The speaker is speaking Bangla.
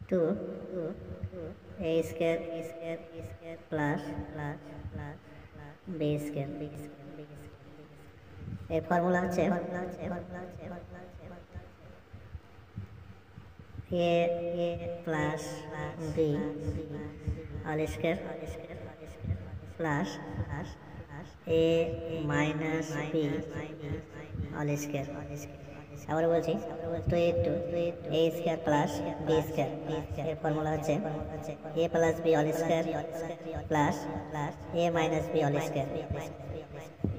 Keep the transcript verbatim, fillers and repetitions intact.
two A square square square plus plus plus B square B square এর ফর্মুলা হচ্ছে ফর্মুলা হচ্ছে ফর্মুলা হচ্ছে ফর্মুলা হচ্ছে A A plus B all square plus plus A minus B all square আবার বলছি two A two A square plus B square এর ফর্মুলা হচ্ছে A plus B all square plus plus A minus B all square